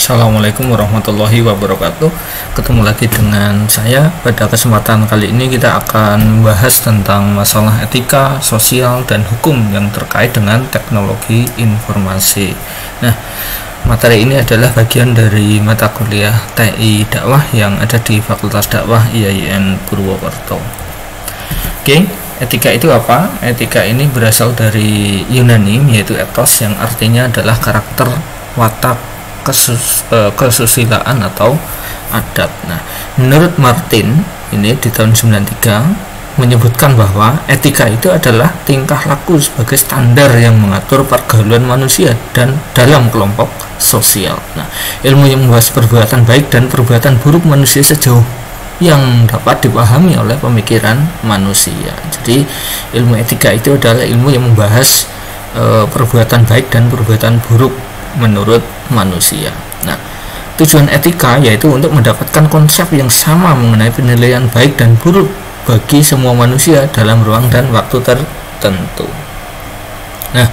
Assalamualaikum warahmatullahi wabarakatuh. Ketemu lagi dengan saya. Pada kesempatan kali ini kita akan membahas tentang masalah etika, sosial, dan hukum yang terkait dengan teknologi informasi. Nah, materi ini adalah bagian dari mata kuliah TI Dakwah yang ada di Fakultas Dakwah IAIN Purwokerto. Oke, etika itu apa? Etika ini berasal dari Yunani, yaitu ethos, yang artinya adalah karakter, watak, kesusilaan atau adat. Nah, menurut Martin ini di tahun 93 menyebutkan bahwa etika itu adalah tingkah laku sebagai standar yang mengatur pergaulan manusia dan dalam kelompok sosial. Nah, ilmu yang membahas perbuatan baik dan perbuatan buruk manusia sejauh yang dapat dipahami oleh pemikiran manusia. Jadi, ilmu etika itu adalah ilmu yang membahas perbuatan baik dan perbuatan buruk menurut manusia. Nah, tujuan etika yaitu untuk mendapatkan konsep yang sama mengenai penilaian baik dan buruk bagi semua manusia dalam ruang dan waktu tertentu. Nah,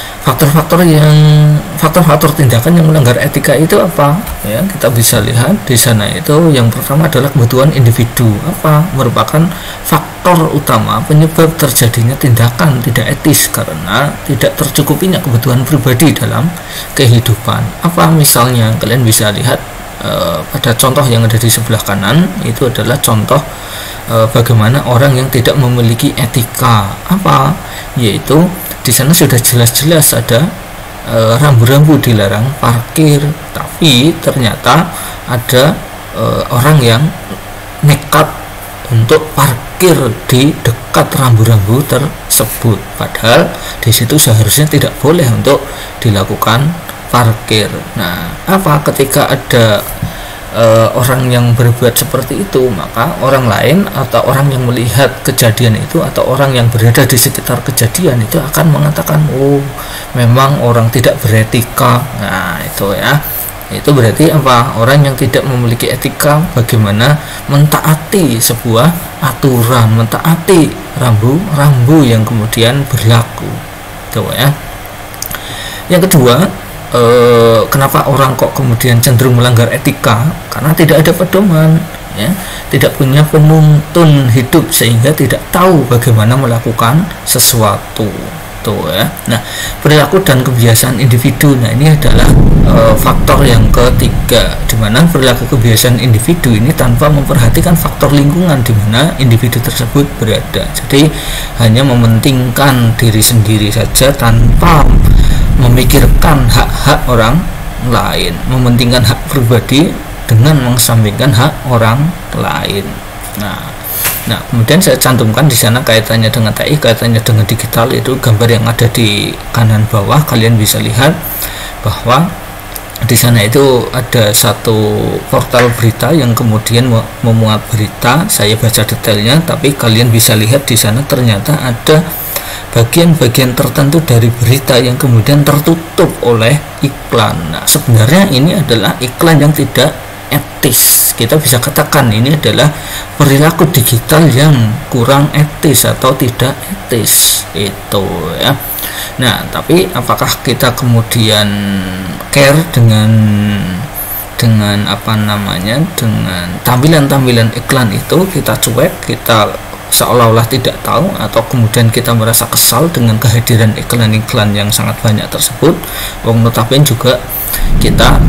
faktor-faktor tindakan yang melanggar etika itu apa? Ya, kita bisa lihat di sana itu yang pertama adalah kebutuhan individu. Apa? Merupakan faktor utama penyebab terjadinya tindakan tidak etis karena tidak tercukupinya kebutuhan pribadi dalam kehidupan. Apa misalnya? Kalian bisa lihat pada contoh yang ada di sebelah kanan itu adalah contoh bagaimana orang yang tidak memiliki etika. Apa? Yaitu di sana sudah jelas-jelas ada rambu-rambu dilarang parkir, tapi ternyata ada orang yang nekat untuk parkir di dekat rambu-rambu tersebut, padahal di situ seharusnya tidak boleh untuk dilakukan parkir. Nah, apa ketika ada orang yang berbuat seperti itu, maka orang lain atau orang yang melihat kejadian itu atau orang yang berada di sekitar kejadian itu akan mengatakan, oh, memang orang tidak beretika. Nah, itu ya, itu berarti apa? Orang yang tidak memiliki etika bagaimana mentaati sebuah aturan, mentaati rambu-rambu yang kemudian berlaku. Itu ya. Yang kedua, kenapa orang kok kemudian cenderung melanggar etika? Karena tidak ada pedoman, ya, tidak punya penuntun hidup sehingga tidak tahu bagaimana melakukan sesuatu. Tuh ya. Nah, perilaku dan kebiasaan individu. Nah, ini adalah faktor yang ketiga, di mana perilaku kebiasaan individu ini tanpa memperhatikan faktor lingkungan di mana individu tersebut berada. Jadi hanya mementingkan diri sendiri saja tanpa memikirkan hak-hak orang lain, mementingkan hak pribadi dengan mengesampingkan hak orang lain. Nah, kemudian saya cantumkan di sana kaitannya dengan TI, kaitannya dengan digital, itu gambar yang ada di kanan bawah. Kalian bisa lihat bahwa di sana itu ada satu portal berita yang kemudian memuat berita. Saya baca detailnya, tapi kalian bisa lihat di sana ternyata ada bagian-bagian tertentu dari berita yang kemudian tertutup oleh iklan. Nah, sebenarnya ini adalah iklan yang tidak etis. Kita bisa katakan ini adalah perilaku digital yang kurang etis atau tidak etis, itu ya. Nah, tapi apakah kita kemudian care dengan apa namanya, dengan tampilan-tampilan iklan itu? Kita cuek, kita seolah-olah tidak tahu, atau kemudian kita merasa kesal dengan kehadiran iklan-iklan yang sangat banyak tersebut? Notabene juga kita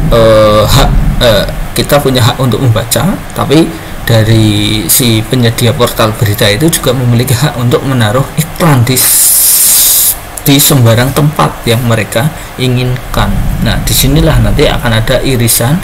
kita punya hak untuk membaca, tapi dari si penyedia portal berita itu juga memiliki hak untuk menaruh iklan di sembarang tempat yang mereka inginkan. Nah, disinilah nanti akan ada irisan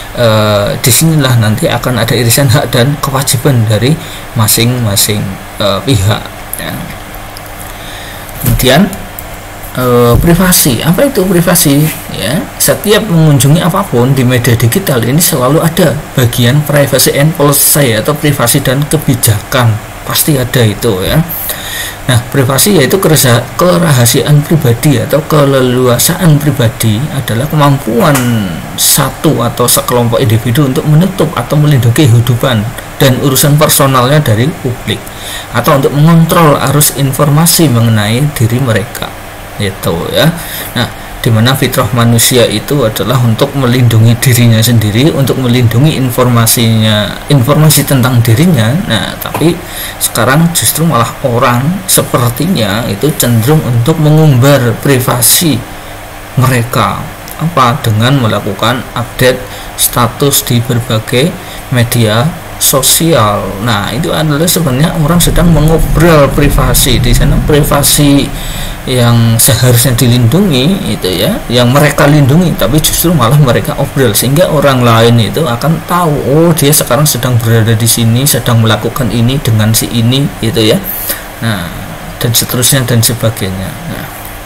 hak dan kewajiban dari masing-masing pihak ya. Kemudian privasi. Apa itu privasi? Ya, setiap mengunjungi apapun di media digital ini selalu ada bagian privacy and policy atau privasi dan kebijakan. Pasti ada itu ya. Nah, privasi yaitu kerahasiaan pribadi atau keleluasaan pribadi adalah kemampuan satu atau sekelompok individu untuk menutup atau melindungi kehidupan dan urusan personalnya dari publik, atau untuk mengontrol arus informasi mengenai diri mereka. Itu ya. Nah, dimana fitrah manusia itu adalah untuk melindungi dirinya sendiri, untuk melindungi informasi tentang dirinya. Nah, tapi sekarang justru malah orang sepertinya itu cenderung untuk mengumbar privasi mereka dengan melakukan update status di berbagai media sosial. Nah, itu adalah sebenarnya orang sedang mengobrol privasi. Di sana privasi yang seharusnya dilindungi itu ya, yang mereka lindungi, tapi justru malah mereka obrol, sehingga orang lain itu akan tahu, oh dia sekarang sedang berada di sini, sedang melakukan ini dengan si ini gitu ya. Nah, dan seterusnya dan sebagainya. Nah,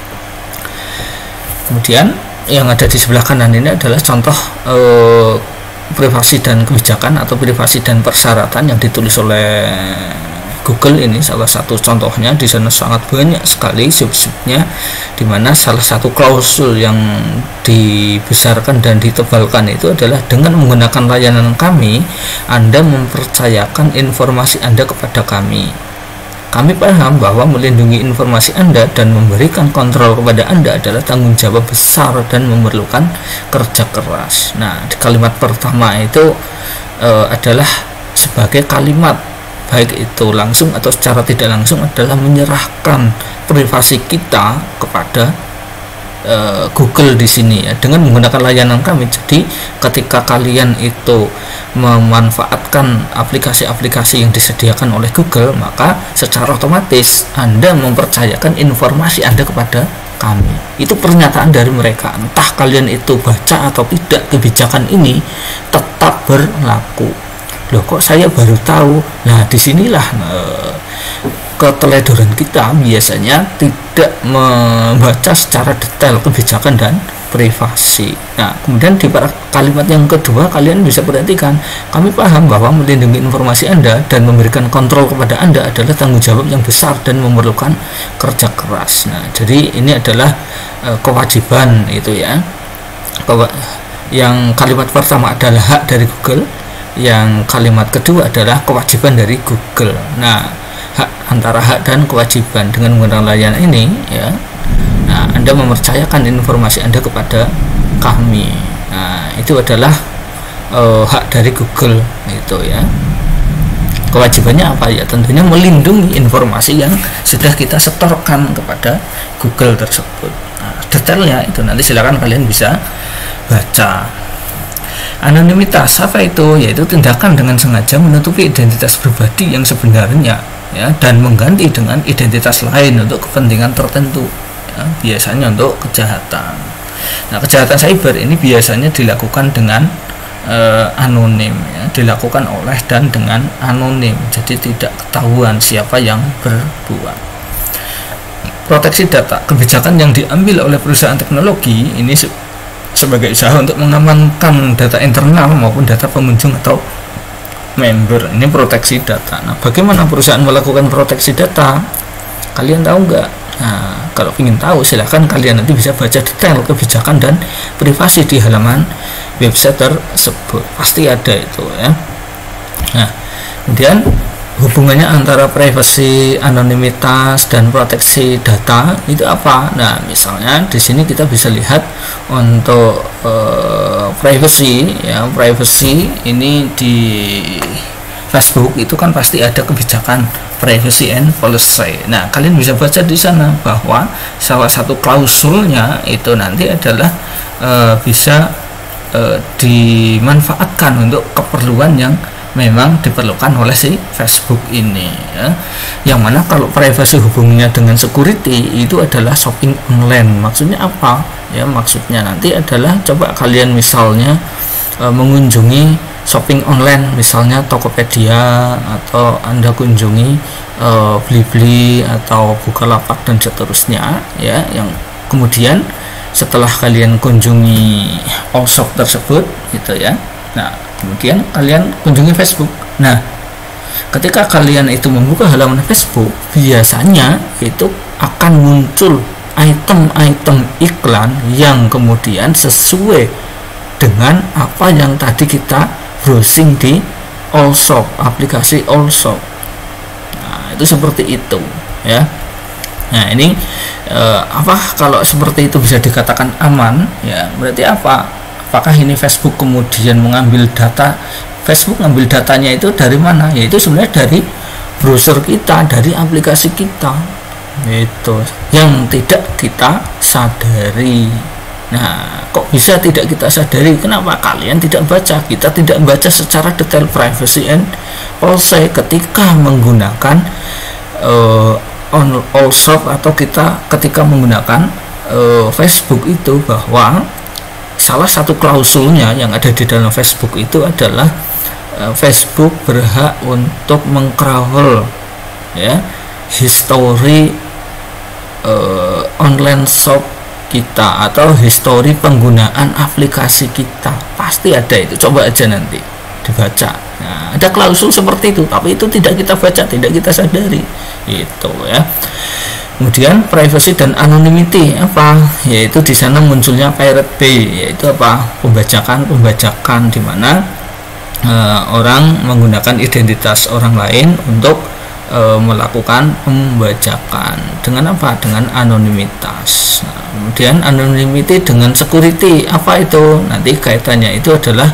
kemudian yang ada di sebelah kanan ini adalah contoh privasi dan kebijakan atau privasi dan persyaratan yang ditulis oleh Google. Ini salah satu contohnya. Di sana sangat banyak sekali sub-subnya, di mana salah satu klausul yang dibesarkan dan ditebalkan itu adalah dengan menggunakan layanan kami, Anda mempercayakan informasi Anda kepada kami. Kami paham bahwa melindungi informasi Anda dan memberikan kontrol kepada Anda adalah tanggung jawab besar dan memerlukan kerja keras. Nah, di kalimat pertama itu adalah sebagai kalimat, baik itu langsung atau secara tidak langsung, adalah menyerahkan privasi kita kepada Google di sini ya, dengan menggunakan layanan kami. Jadi ketika kalian itu memanfaatkan aplikasi-aplikasi yang disediakan oleh Google, maka secara otomatis Anda mempercayakan informasi Anda kepada kami. Itu pernyataan dari mereka. Entah kalian itu baca atau tidak, kebijakan ini tetap berlaku. Loh, kok saya baru tahu? Nah, disinilah keteledoran kita biasanya tidak membaca secara detail kebijakan dan privasi. Nah, kemudian di kalimat yang kedua kalian bisa perhatikan, kami paham bahwa melindungi informasi Anda dan memberikan kontrol kepada Anda adalah tanggung jawab yang besar dan memerlukan kerja keras. Nah, jadi ini adalah kewajiban itu ya. Yang kalimat pertama adalah hak dari Google, yang kalimat kedua adalah kewajiban dari Google. Nah, antara hak dan kewajiban dengan menggunakan layanan ini ya, nah, Anda mempercayakan informasi Anda kepada kami. Nah, itu adalah hak dari Google itu ya. Kewajibannya apa ya? Tentunya melindungi informasi yang sudah kita setorkan kepada Google tersebut. Nah, detailnya itu nanti silakan kalian bisa baca. Anonimitas apa itu? Yaitu tindakan dengan sengaja menutupi identitas pribadi yang sebenarnya ya, dan mengganti dengan identitas lain untuk kepentingan tertentu ya, biasanya untuk kejahatan. Nah, kejahatan cyber ini biasanya dilakukan dengan anonim ya, dilakukan oleh dan dengan anonim, jadi tidak ketahuan siapa yang berbuat. Proteksi data, kebijakan yang diambil oleh perusahaan teknologi ini sebagai usaha untuk mengamankan data internal maupun data pengunjung atau member. Ini proteksi data. Nah, bagaimana perusahaan melakukan proteksi data? Kalian tahu nggak? Nah, kalau ingin tahu silahkan kalian nanti bisa baca detail kebijakan dan privasi di halaman website tersebut. Pasti ada itu ya. Nah, kemudian hubungannya antara privasi, anonimitas dan proteksi data itu apa? Nah, misalnya di sini kita bisa lihat untuk privacy ya, privacy ini di Facebook itu kan pasti ada kebijakan privacy and policy. Nah, kalian bisa baca di sana bahwa salah satu klausulnya itu nanti adalah bisa dimanfaatkan untuk keperluan yang memang diperlukan oleh si Facebook ini ya. Yang mana kalau privacy hubungannya dengan security itu adalah shopping online. Maksudnya apa? Ya, maksudnya nanti adalah coba kalian misalnya mengunjungi shopping online, misalnya Tokopedia, atau Anda kunjungi Blibli atau Bukalapak dan seterusnya ya, yang kemudian setelah kalian kunjungi all shop tersebut gitu ya. Nah, kemudian kalian kunjungi Facebook. Nah, ketika kalian itu membuka halaman Facebook, biasanya itu akan muncul item-item iklan yang kemudian sesuai dengan apa yang tadi kita browsing di all shop, aplikasi all shop. Nah, itu seperti itu ya. Nah ini apa kalau seperti itu bisa dikatakan aman ya, berarti apa? Apakah ini Facebook kemudian mengambil data, Facebook ngambil datanya itu dari mana? Yaitu sebenarnya dari browser kita, dari aplikasi kita, itu yang tidak kita sadari. Nah kok bisa tidak kita sadari? Kenapa kalian tidak baca? Kita tidak baca secara detail privacy and policy ketika menggunakan on all shop, atau kita ketika menggunakan Facebook itu, bahwa salah satu klausulnya yang ada di dalam Facebook itu adalah Facebook berhak untuk mengcrawl ya history online shop kita atau history penggunaan aplikasi kita. Pasti ada itu, coba aja nanti dibaca. Nah, ada klausul seperti itu, tapi itu tidak kita baca, tidak kita sadari itu ya. Kemudian privacy dan anonymity apa? Yaitu di sana munculnya Pirate Bay, yaitu apa? Pembajakan di mana orang menggunakan identitas orang lain untuk melakukan pembajakan dengan apa? Dengan anonimitas. Nah, kemudian anonymity dengan security apa itu? Nanti kaitannya itu adalah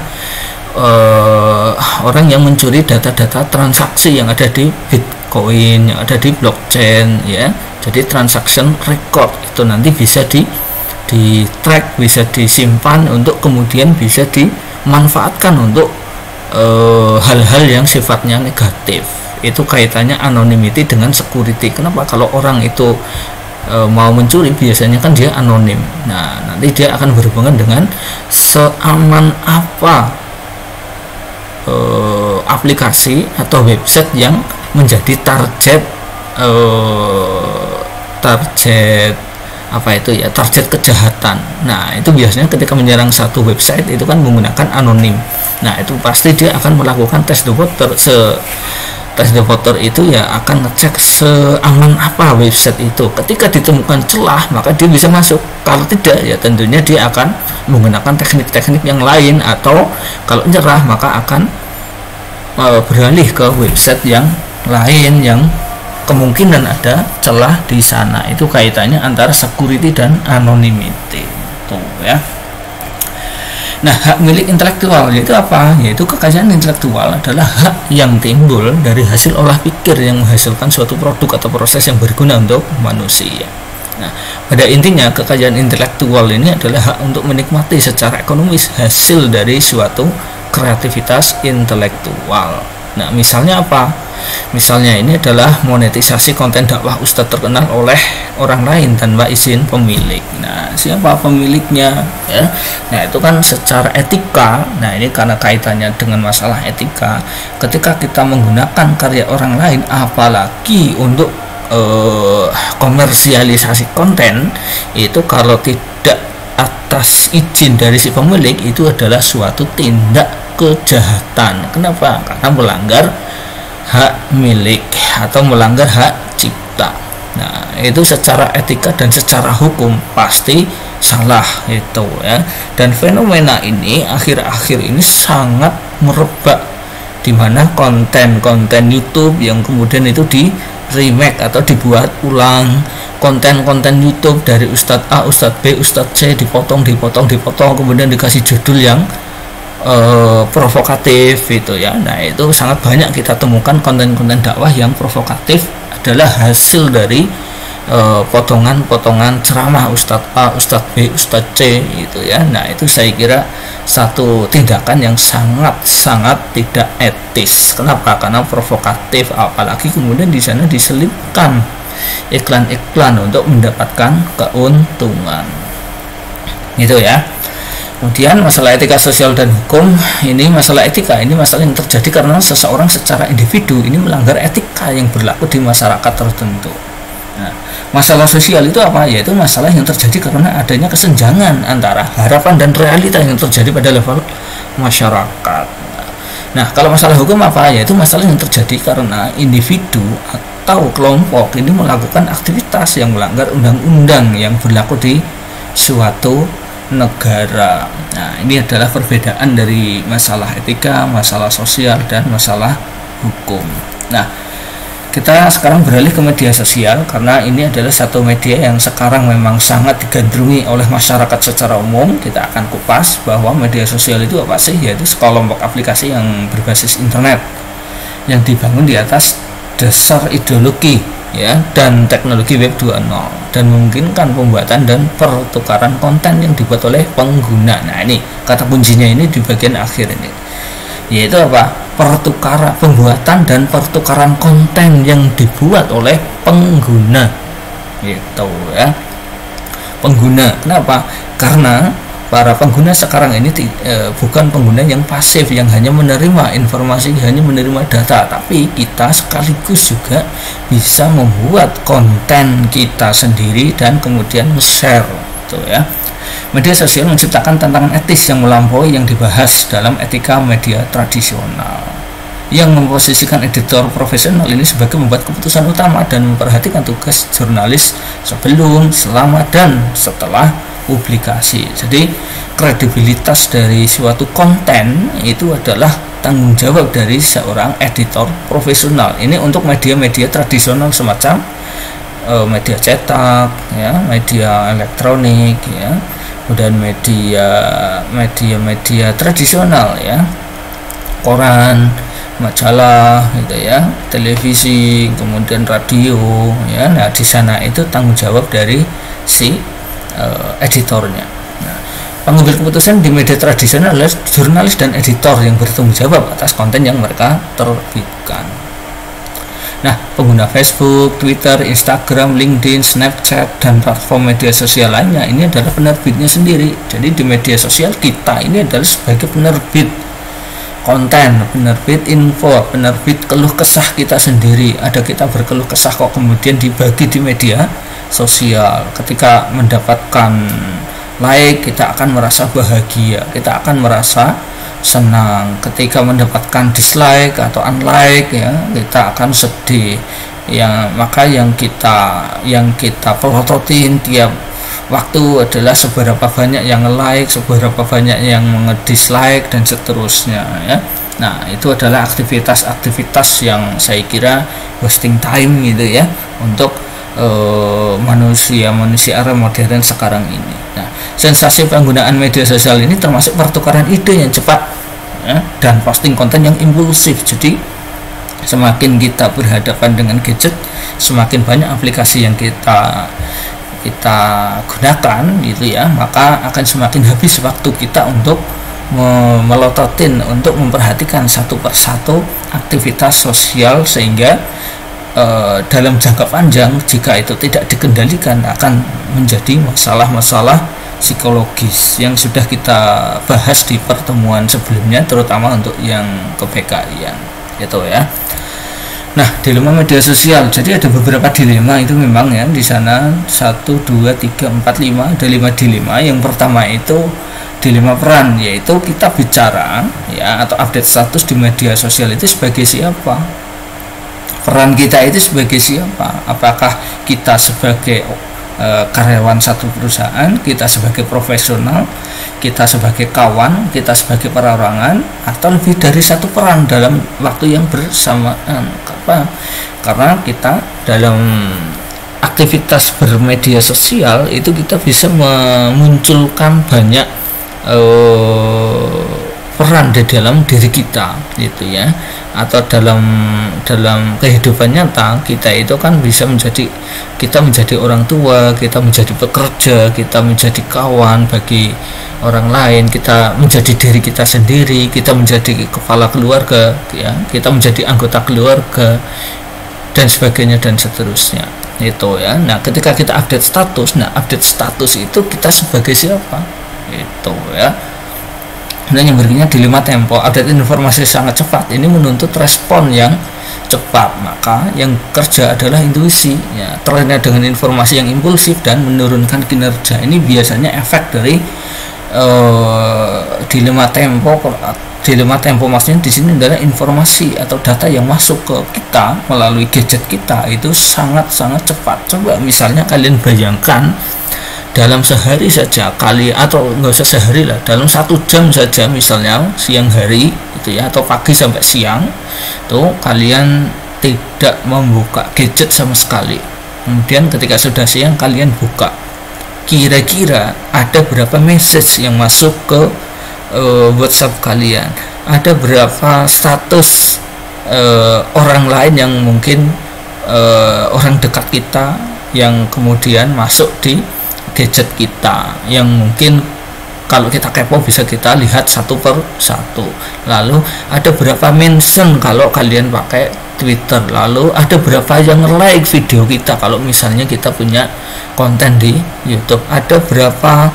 orang yang mencuri data-data transaksi yang ada di Bitcoin, yang ada di blockchain ya. Jadi transaction record itu nanti bisa di track, bisa disimpan untuk kemudian bisa dimanfaatkan untuk hal-hal yang sifatnya negatif. Itu kaitannya anonymity dengan security. Kenapa? Kalau orang itu mau mencuri biasanya kan dia anonim. Nah nanti dia akan berhubungan dengan seaman apa aplikasi atau website yang menjadi target apa itu ya, target kejahatan. Nah itu biasanya ketika menyerang satu website itu kan menggunakan anonim. Nah itu pasti dia akan melakukan tes the water. Tes the water itu ya akan ngecek seaman apa website itu. Ketika ditemukan celah maka dia bisa masuk, kalau tidak ya tentunya dia akan menggunakan teknik-teknik yang lain, atau kalau nyerah maka akan beralih ke website yang lain yang kemungkinan ada celah di sana. Itu kaitannya antara security dan anonymity tuh ya. Nah hak milik intelektual yaitu apa? Yaitu kekayaan intelektual adalah hak yang timbul dari hasil olah pikir yang menghasilkan suatu produk atau proses yang berguna untuk manusia. Nah pada intinya kekayaan intelektual ini adalah hak untuk menikmati secara ekonomis hasil dari suatu kreativitas intelektual. Nah misalnya apa? Misalnya ini adalah monetisasi konten dakwah ustadz terkenal oleh orang lain tanpa izin pemilik. Nah siapa pemiliknya ya? Nah itu kan secara etika. Nah ini karena kaitannya dengan masalah etika, ketika kita menggunakan karya orang lain apalagi untuk komersialisasi konten, itu kalau tidak atas izin dari si pemilik itu adalah suatu tindak kejahatan. Kenapa? Karena melanggar hak milik atau melanggar hak cipta. Nah itu secara etika dan secara hukum pasti salah itu ya. Dan fenomena ini akhir-akhir ini sangat merebak, di mana konten-konten YouTube yang kemudian itu di remake atau dibuat ulang, konten-konten YouTube dari Ustadz A, Ustadz B, Ustadz C dipotong, kemudian dikasih judul yang provokatif itu ya. Nah itu sangat banyak kita temukan konten-konten dakwah yang provokatif adalah hasil dari potongan-potongan ceramah Ustadz A, Ustadz B, Ustadz C itu ya. Nah itu saya kira satu tindakan yang sangat tidak etis. Kenapa? Karena provokatif, apalagi kemudian di sana diselipkan iklan-iklan untuk mendapatkan keuntungan gitu ya. Kemudian masalah etika sosial dan hukum, ini masalah etika, ini masalah yang terjadi karena seseorang secara individu ini melanggar etika yang berlaku di masyarakat tertentu. Nah, masalah sosial itu apa? Yaitu masalah yang terjadi karena adanya kesenjangan antara harapan dan realita yang terjadi pada level masyarakat. Nah, kalau masalah hukum apa? Yaitu masalah yang terjadi karena individu atau kelompok ini melakukan aktivitas yang melanggar undang-undang yang berlaku di suatu negara. Nah, ini adalah perbedaan dari masalah etika, masalah sosial, dan masalah hukum. Nah, kita sekarang beralih ke media sosial, karena ini adalah satu media yang sekarang memang sangat digandrungi oleh masyarakat secara umum. Kita akan kupas bahwa media sosial itu apa sih, yaitu sekelompok aplikasi yang berbasis internet yang dibangun di atas dasar ideologi ya dan teknologi web 2.0 dan memungkinkan pembuatan dan pertukaran konten yang dibuat oleh pengguna. Nah, ini kata kuncinya ini di bagian akhir ini, yaitu apa? Pembuatan dan pertukaran konten yang dibuat oleh pengguna, gitu ya. Pengguna, kenapa? Karena para pengguna sekarang ini bukan pengguna yang pasif, yang hanya menerima informasi, hanya menerima data, tapi kita sekaligus juga bisa membuat konten kita sendiri dan kemudian share, gitu ya. Media sosial menciptakan tantangan etis yang melampaui yang dibahas dalam etika media tradisional, yang memposisikan editor profesional ini sebagai membuat keputusan utama dan memperhatikan tugas jurnalis sebelum, selama, dan setelah publikasi. Jadi kredibilitas dari suatu konten itu adalah tanggung jawab dari seorang editor profesional. Ini untuk media-media tradisional semacam media cetak, ya, media elektronik, ya, dan media tradisional, ya, koran, majalah, gitu ya, televisi, kemudian radio, ya. Nah, di sana itu tanggung jawab dari si editornya. Nah, pengambil keputusan di media tradisional adalah jurnalis dan editor yang bertanggung jawab atas konten yang mereka terbitkan. Nah, pengguna Facebook, Twitter, Instagram, LinkedIn, Snapchat, dan platform media sosial lainnya ini adalah penerbitnya sendiri. Jadi di media sosial kita ini adalah sebagai penerbit konten, penerbit info, penerbit keluh kesah kita sendiri. Ada kita berkeluh kesah kok kemudian dibagi di media sosial. Ketika mendapatkan like, kita akan merasa bahagia, kita akan merasa senang. Ketika mendapatkan dislike atau unlike, ya, kita akan sedih. Ya, maka yang kita pelototin tiap waktu adalah seberapa banyak yang like, seberapa banyak yang dislike, dan seterusnya, ya. Nah, itu adalah aktivitas-aktivitas yang saya kira wasting time, gitu ya, untuk manusia era modern sekarang ini. Nah, sensasi penggunaan media sosial ini termasuk pertukaran ide yang cepat, ya, dan posting konten yang impulsif. Jadi semakin kita berhadapan dengan gadget, semakin banyak aplikasi yang kita gunakan, gitu ya, maka akan semakin habis waktu kita untuk melototin, untuk memperhatikan satu persatu aktivitas sosial, sehingga dalam jangka panjang jika itu tidak dikendalikan akan menjadi masalah-masalah psikologis yang sudah kita bahas di pertemuan sebelumnya, terutama untuk yang ke-PKI-an, gitu ya. Nah, dilema media sosial. Jadi ada beberapa dilema itu memang, ya, di sana 1, 2, 3, 4, 5, ada 5 dilema. Yang pertama itu dilema peran, yaitu kita bicara, ya, atau update status di media sosial itu sebagai siapa? Peran kita itu sebagai siapa? Apakah kita sebagai karyawan satu perusahaan, kita sebagai profesional, kita sebagai kawan, kita sebagai perorangan, atau lebih dari satu peran dalam waktu yang bersamaan? Karena kita dalam aktivitas bermedia sosial itu kita bisa memunculkan banyak peran di dalam diri kita, gitu ya, atau dalam kehidupan nyata kita itu kan bisa menjadi orang tua, kita menjadi pekerja, kita menjadi kawan bagi orang lain, kita menjadi diri kita sendiri, kita menjadi kepala keluarga, ya, kita menjadi anggota keluarga, dan sebagainya dan seterusnya, itu ya. Nah, ketika kita update status, update status itu kita sebagai siapa, itu ya. Dan yang berikutnya dilema tempo. Update informasi sangat cepat ini menuntut respon yang cepat, maka yang kerja adalah intuisi, ya. Terlena dengan informasi yang impulsif dan menurunkan kinerja. Ini biasanya efek dari dilema tempo. Dilema tempo maksudnya di sini adalah informasi atau data yang masuk ke kita melalui gadget kita itu sangat-sangat cepat. Coba misalnya kalian bayangkan dalam sehari saja atau nggak usah sehari lah, dalam 1 jam saja, misalnya siang hari itu ya, atau pagi sampai siang tuh kalian tidak membuka gadget sama sekali. Kemudian ketika sudah siang kalian buka, kira-kira ada berapa message yang masuk ke WhatsApp kalian, ada berapa status orang lain yang mungkin orang dekat kita yang kemudian masuk di gadget kita, yang mungkin kalau kita kepo bisa kita lihat satu per satu. Lalu ada berapa mention kalau kalian pakai Twitter, lalu ada berapa yang like video kita kalau misalnya kita punya konten di YouTube, ada berapa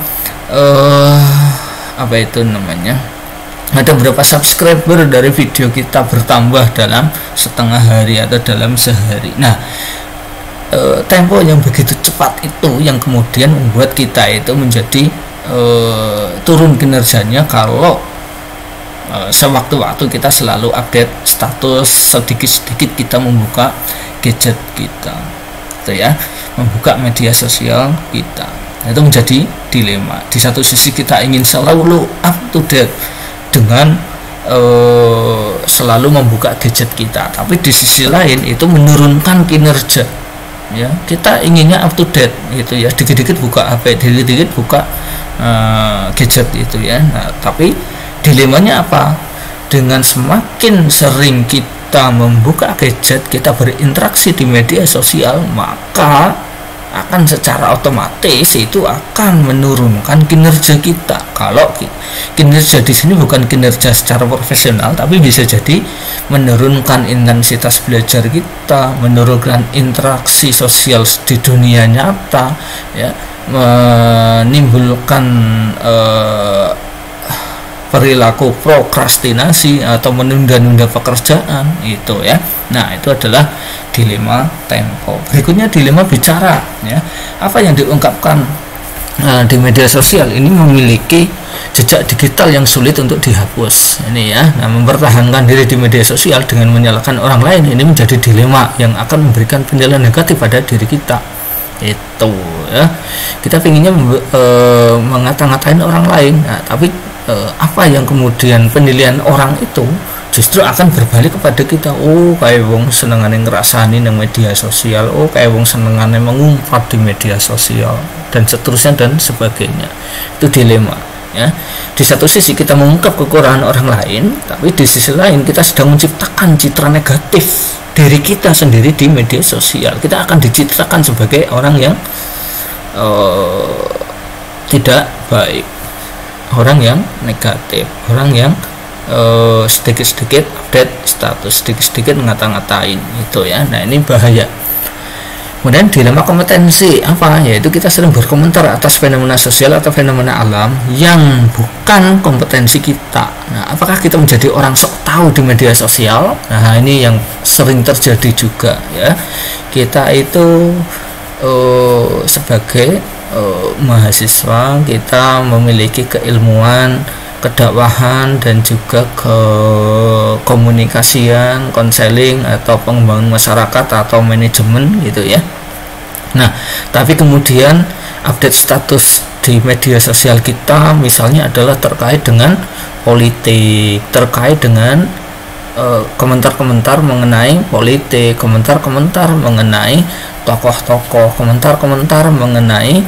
apa itu namanya, ada berapa subscriber dari video kita bertambah dalam setengah hari atau dalam sehari. Nah, tempo yang begitu cepat itu yang kemudian membuat kita itu menjadi turun kinerjanya kalau sewaktu-waktu kita selalu update status, sedikit-sedikit kita membuka gadget kita, gitu ya, membuka media sosial kita. Itu menjadi dilema. Di satu sisi kita ingin selalu up to date dengan selalu membuka gadget kita, tapi di sisi lain itu menurunkan kinerja. Ya, kita inginnya up to date gitu ya, dikit-dikit buka HP, dikit-dikit buka gadget itu ya. Nah, tapi dilemanya apa? Dengan semakin sering kita membuka gadget, kita berinteraksi di media sosial, maka akan secara otomatis itu akan menurunkan kinerja kita. Kalau kinerja di sini bukan kinerja secara profesional, tapi bisa jadi menurunkan intensitas belajar kita, menurunkan interaksi sosial di dunia nyata, ya, menimbulkan perilaku prokrastinasi atau menunda-nunda pekerjaan itu ya. Nah, itu adalah dilema tempo. Berikutnya dilema bicara ya. Apa yang diungkapkan di media sosial ini memiliki jejak digital yang sulit untuk dihapus ini ya. Nah, mempertahankan diri di media sosial dengan menyalahkan orang lain ini menjadi dilema yang akan memberikan penilaian negatif pada diri kita. Itu ya, kita pinginnya mengata-ngatain orang lain, nah, tapi apa yang kemudian penilaian orang itu justru akan berbalik kepada kita. Oh, kayak wong senengane ngerasani nang media sosial, oh kayak wong senengane mengumpat di media sosial, dan seterusnya dan sebagainya. Itu dilema ya. Di satu sisi kita mengungkap kekurangan orang lain, tapi di sisi lain kita sedang menciptakan citra negatif diri kita sendiri di media sosial. Kita akan dicitrakan sebagai orang yang tidak baik, orang yang negatif, orang yang sedikit-sedikit update status, sedikit-sedikit ngata-ngatain itu ya. Nah, ini bahaya. Kemudian dilema kompetensi apa? Yaitu kita sering berkomentar atas fenomena sosial atau fenomena alam yang bukan kompetensi kita. Nah, apakah kita menjadi orang sok tahu di media sosial? Nah, ini yang sering terjadi juga ya. Kita itu sebagai mahasiswa, kita memiliki keilmuan, kedakwahan, dan juga komunikasian, konseling atau pengembangan masyarakat atau manajemen gitu ya. Nah, tapi kemudian update status di media sosial kita misalnya adalah terkait dengan politik, terkait dengan komentar-komentar mengenai politik, komentar-komentar mengenai tokoh-tokoh, komentar-komentar mengenai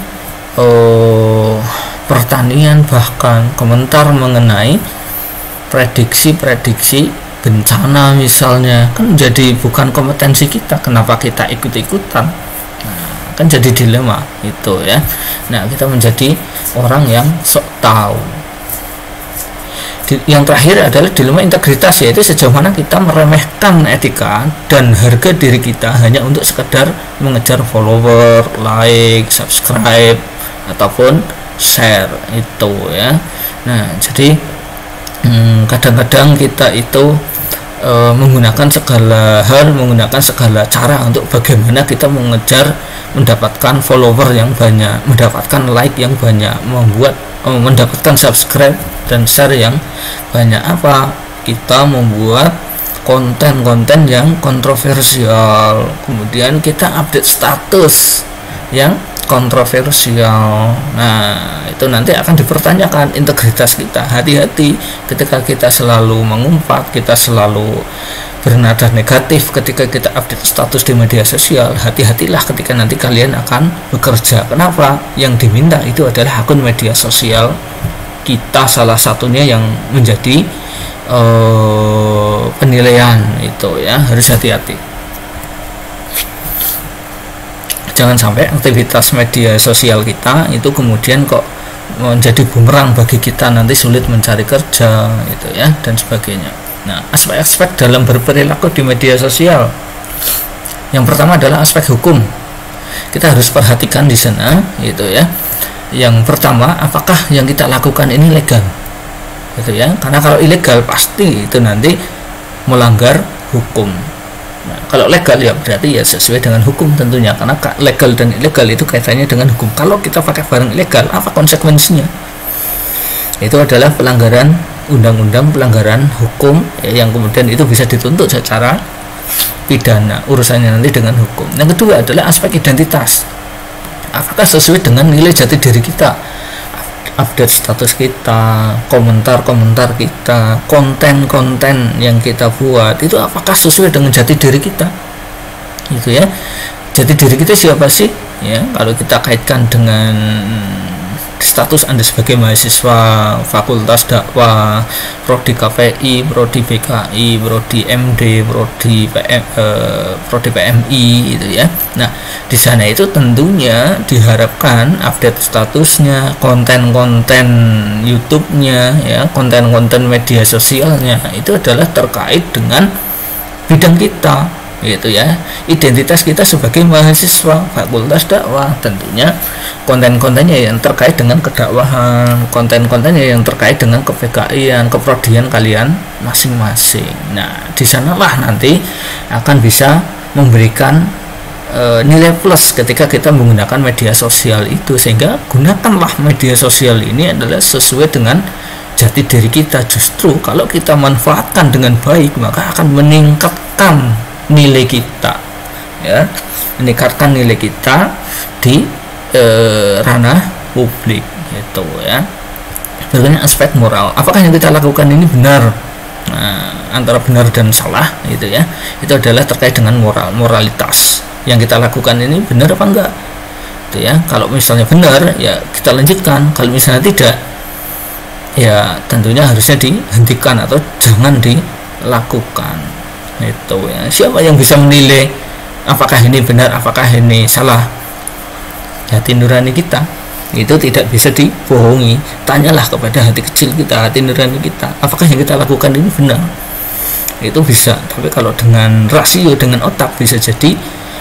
pertanian, bahkan komentar mengenai prediksi-prediksi bencana misalnya, kan jadi bukan kompetensi kita, kenapa kita ikut-ikutan? Nah, kan jadi dilema itu ya. Nah, kita menjadi orang yang sok tahu. Yang terakhir adalah dilema integritas, yaitu sejauh mana kita meremehkan etika dan harga diri kita hanya untuk sekedar mengejar follower, like, subscribe ataupun share itu ya. Nah, jadi kadang-kadang kita itu menggunakan segala hal, menggunakan segala cara untuk bagaimana kita mengejar mendapatkan follower yang banyak, mendapatkan like yang banyak, mendapatkan subscribe dan share yang banyak. Apa? Kita membuat konten-konten yang kontroversial, kemudian kita update status yang kontroversial. Nah, itu nanti akan dipertanyakan integritas kita. Hati-hati ketika kita selalu mengumpat, kita selalu bernada negatif ketika kita update status di media sosial, hati-hatilah ketika nanti kalian akan bekerja. Kenapa? Yang diminta itu adalah akun media sosial kita, salah satunya yang menjadi penilaian itu ya, harus hati-hati. Jangan sampai aktivitas media sosial kita itu kemudian kok menjadi bumerang bagi kita, nanti sulit mencari kerja gitu ya, dan sebagainya. Nah, aspek-aspek dalam berperilaku di media sosial, yang pertama adalah aspek hukum. Kita harus perhatikan di sana gitu ya. Yang pertama, apakah yang kita lakukan ini legal gitu ya, karena kalau ilegal pasti itu nanti melanggar hukum. Nah, kalau legal ya berarti ya sesuai dengan hukum tentunya, karena legal dan ilegal itu kaitannya dengan hukum. Kalau kita pakai barang ilegal, apa konsekuensinya? Itu adalah pelanggaran undang-undang, pelanggaran hukum yang kemudian itu bisa dituntut secara pidana, urusannya nanti dengan hukum. Yang kedua adalah aspek identitas. Apakah sesuai dengan nilai jati diri kita? Update status kita, komentar-komentar kita, konten-konten yang kita buat itu apakah sesuai dengan jati diri kita? Gitu ya. Jati diri kita siapa sih? Ya, kalau kita kaitkan dengan status Anda sebagai mahasiswa Fakultas Dakwah, Prodi KPI, Prodi BKI, Prodi MD, Prodi PMI gitu ya. Nah, di sana itu tentunya diharapkan update statusnya, konten-konten YouTube-nya ya, konten-konten media sosialnya itu adalah terkait dengan bidang kita gitu ya, identitas kita sebagai mahasiswa Fakultas Dakwah. Tentunya konten-kontennya yang terkait dengan kedakwahan, konten-kontennya yang terkait dengan ke-PKI-an, keprodian kalian masing-masing. Nah, di sanalah nanti akan bisa memberikan nilai plus ketika kita menggunakan media sosial itu, sehingga gunakanlah media sosial ini adalah sesuai dengan jati diri kita. Justru kalau kita manfaatkan dengan baik, maka akan meningkatkan nilai kita ya, meningkatkan nilai kita di ranah publik gitu ya. Berikutnya aspek moral, apakah yang kita lakukan ini benar? Nah, antara benar dan salah gitu ya, itu adalah terkait dengan moralitas. Yang kita lakukan ini benar apa enggak gitu ya. Kalau misalnya benar ya kita lanjutkan, kalau misalnya tidak ya tentunya harusnya dihentikan atau jangan dilakukan itu ya. Siapa yang bisa menilai apakah ini benar, apakah ini salah? Hati nurani kita itu tidak bisa dibohongi. Tanyalah kepada hati kecil kita, hati nurani kita, apakah yang kita lakukan ini benar? Itu bisa. Tapi kalau dengan rasio, dengan otak, bisa jadi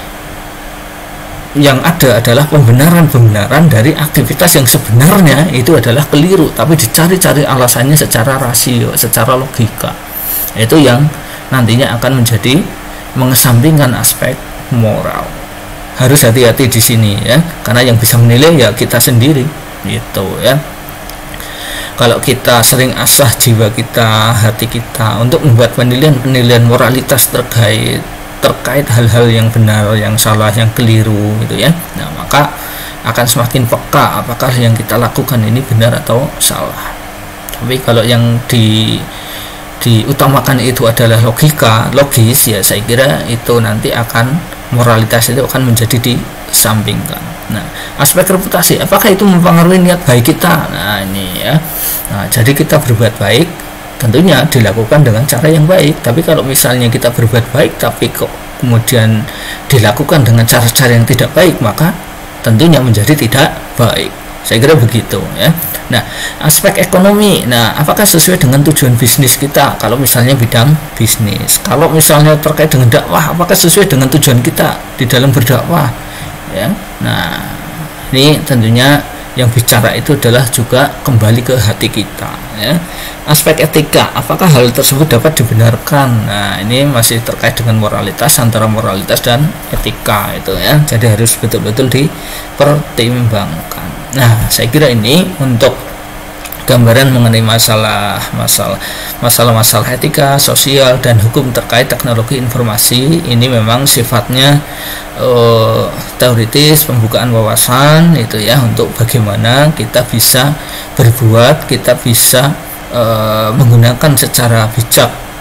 yang ada adalah pembenaran dari aktivitas yang sebenarnya itu adalah keliru, tapi dicari-cari alasannya secara rasio, secara logika. Itu yang nantinya akan menjadi mengesampingkan aspek moral. Harus hati-hati di sini ya, karena yang bisa menilai ya kita sendiri gitu ya. Kalau kita sering asah jiwa kita, hati kita untuk membuat penilaian moralitas terkait hal-hal yang benar, yang salah, yang keliru gitu ya. Nah, maka akan semakin peka apakah yang kita lakukan ini benar atau salah. Tapi kalau yang diutamakan itu adalah logis ya, saya kira itu nanti akan moralitas itu akan menjadi disampingkan. Nah, aspek reputasi, apakah itu mempengaruhi niat baik kita? Nah, ini ya. Nah, jadi kita berbuat baik tentunya dilakukan dengan cara yang baik. Tapi kalau misalnya kita berbuat baik tapi kok kemudian dilakukan dengan cara-cara yang tidak baik, maka tentunya menjadi tidak baik. Saya kira begitu ya. Nah, aspek ekonomi, nah apakah sesuai dengan tujuan bisnis kita? Kalau misalnya bidang bisnis, kalau misalnya terkait dengan dakwah, apakah sesuai dengan tujuan kita di dalam berdakwah? Ya, nah ini tentunya yang bicara itu adalah juga kembali ke hati kita. Ya. Aspek etika, apakah hal tersebut dapat dibenarkan? Nah, ini masih terkait dengan moralitas, antara moralitas dan etika itu ya. Jadi harus betul-betul dipertimbangkan. Nah, saya kira ini untuk gambaran mengenai masalah etika, sosial, dan hukum terkait teknologi informasi. Ini memang sifatnya teoritis, pembukaan wawasan itu ya, untuk bagaimana kita bisa berbuat, kita bisa menggunakan secara bijak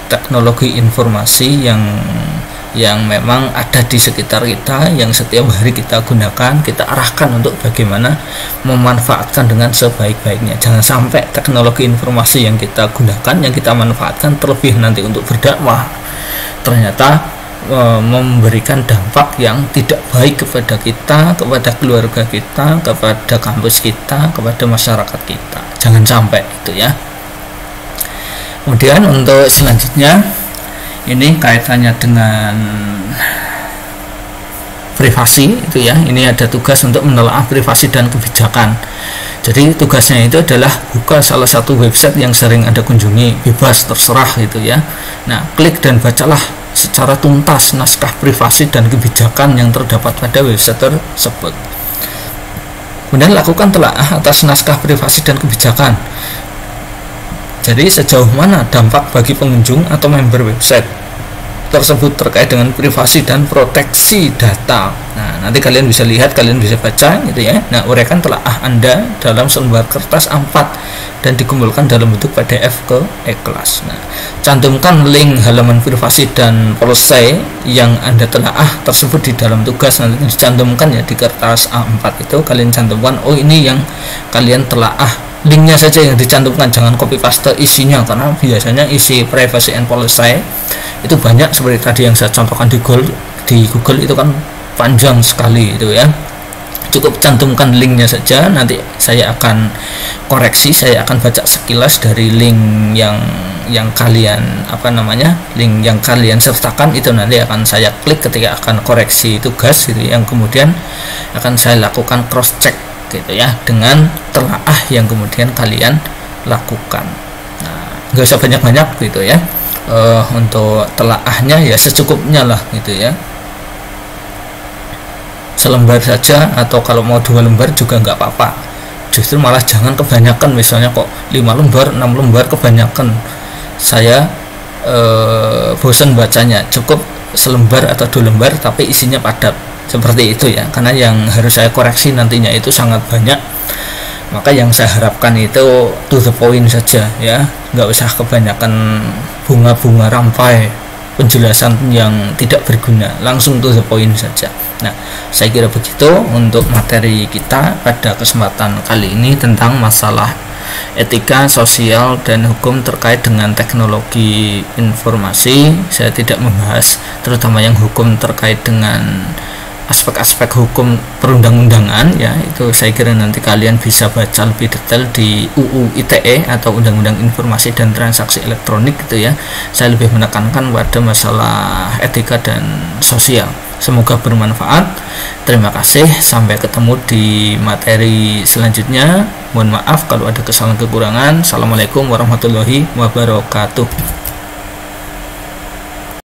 teknologi informasi yang memang ada di sekitar kita, yang setiap hari kita gunakan, kita arahkan untuk bagaimana memanfaatkan dengan sebaik-baiknya. Jangan sampai teknologi informasi yang kita gunakan, yang kita manfaatkan terlebih nanti untuk berdakwah, ternyata memberikan dampak yang tidak baik kepada kita, kepada keluarga kita, kepada kampus kita, kepada masyarakat kita. Jangan sampai itu ya. Kemudian untuk selanjutnya, ini kaitannya dengan privasi itu ya. Ini ada tugas untuk menelaah privasi dan kebijakan. Jadi tugasnya itu adalah buka salah satu website yang sering Anda kunjungi, bebas terserah gitu ya. Nah, klik dan bacalah secara tuntas naskah privasi dan kebijakan yang terdapat pada website tersebut. Kemudian lakukan telaah atas naskah privasi dan kebijakan. Jadi sejauh mana dampak bagi pengunjung atau member website tersebut terkait dengan privasi dan proteksi data. Nah, nanti kalian bisa lihat, kalian bisa baca gitu ya. Nah, uraikan telaah Anda dalam selembar kertas A4 dan dikumpulkan dalam bentuk PDF ke e-kelas. Nah, cantumkan link halaman privasi dan policy yang Anda telaah tersebut di dalam tugas. Nanti dicantumkan ya di kertas A4 itu, kalian cantumkan, oh ini yang kalian telaah. Linknya saja yang dicantumkan, jangan copy paste isinya, karena biasanya isi privacy and policy itu banyak seperti tadi yang saya contohkan di Google itu kan panjang sekali itu ya. Cukup cantumkan linknya saja, nanti saya akan koreksi, saya akan baca sekilas dari link yang kalian link yang kalian sertakan itu, nanti akan saya klik ketika akan koreksi tugas gitu, yang kemudian akan saya lakukan cross check gitu ya dengan telaah yang kemudian kalian lakukan. Nah, nggak usah banyak-banyak gitu ya. Untuk telaahnya ya secukupnya lah gitu ya, selembar saja, atau kalau mau 2 lembar juga nggak apa-apa. Justru malah jangan kebanyakan, misalnya kok 5 lembar 6 lembar kebanyakan, saya bosan bacanya. Cukup selembar atau 2 lembar tapi isinya padat, seperti itu ya, karena yang harus saya koreksi nantinya itu sangat banyak. Maka yang saya harapkan itu to the point saja ya, nggak usah kebanyakan bunga-bunga rampai penjelasan yang tidak berguna, langsung to the point saja. Nah, saya kira begitu untuk materi kita pada kesempatan kali ini tentang masalah etika, sosial, dan hukum terkait dengan teknologi informasi. Saya tidak membahas terutama yang hukum terkait dengan aspek-aspek hukum perundang-undangan ya, itu saya kira nanti kalian bisa baca lebih detail di UU ITE atau Undang-Undang Informasi dan Transaksi Elektronik gitu ya. Saya lebih menekankan pada masalah etika dan sosial. Semoga bermanfaat. Terima kasih, sampai ketemu di materi selanjutnya. Mohon maaf kalau ada kesalahan kekurangan. Assalamualaikum warahmatullahi wabarakatuh.